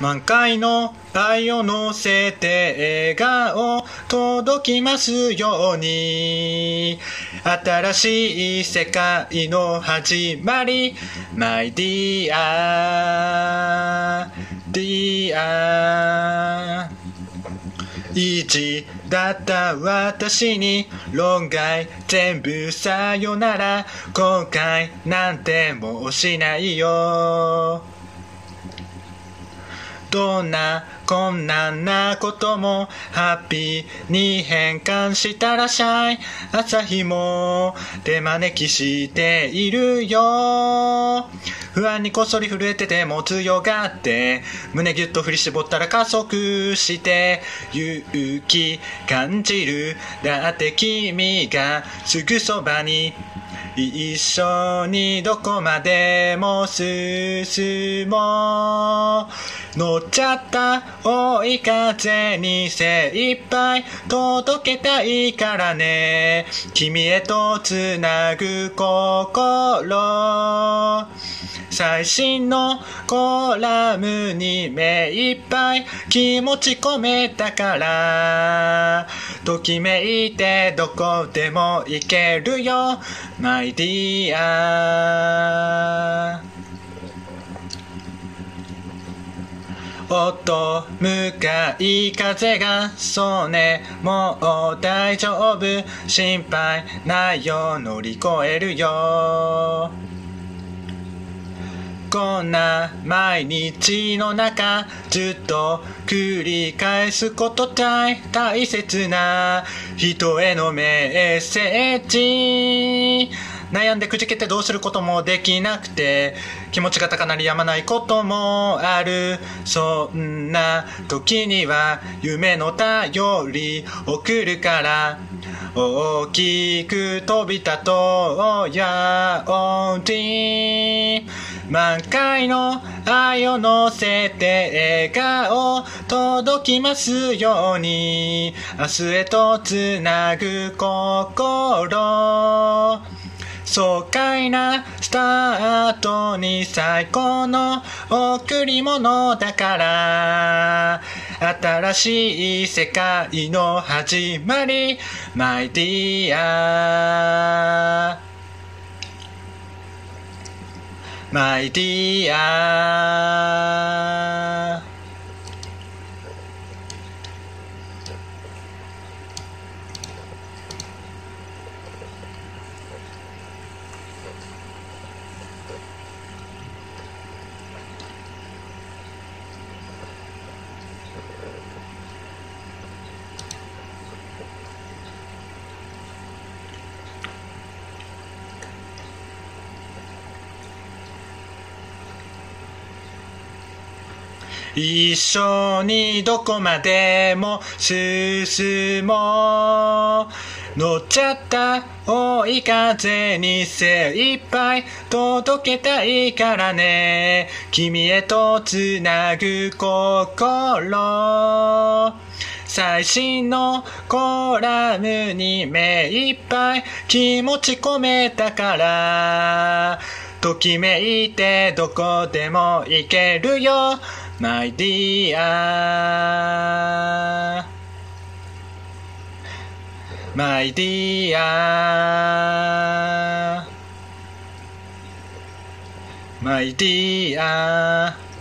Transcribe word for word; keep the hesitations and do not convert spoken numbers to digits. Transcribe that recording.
満開の愛を乗せて笑顔届きますように、新しい世界の始まり My dear dear 意地だった私に論外全部さよなら、後悔なんてもうしないよ。どんな困難なこともハッピーに変換したらシャイ、朝日も手招きしているよ。不安にこっそり震えてても強がって、胸ぎゅっと振り絞ったら加速して勇気感じる。だって君がすぐそばに、一緒にどこまでも進もう。乗っちゃった追い風に精一杯届けたいからね、君へとつなぐ心。最新のコラムに目いっぱい気持ち込めたから、ときめいてどこでも行けるよ My dear。 おっと向かい風がそうね、もう大丈夫、心配ないよ、乗り越えるよ。こんな毎日の中ずっと繰り返すこと大大切な人へのメッセージ。悩んでくじけてどうすることもできなくて、気持ちが高鳴りやまないこともある。そんな時には夢の便り送るから、大きく飛び立とうやおうじ。満開の愛を乗せて笑顔届きますように、明日へとつなぐ心。爽快なスタートに最高の贈り物だから、新しい世界の始まり My dear My dear。一緒にどこまでも進もう。乗っちゃった追い風に精一杯届けたいからね、君へとつなぐ心。最新のコラムに目いっぱい気持ち込めたから、ときめいてどこでも行けるよ My dear My dear My dear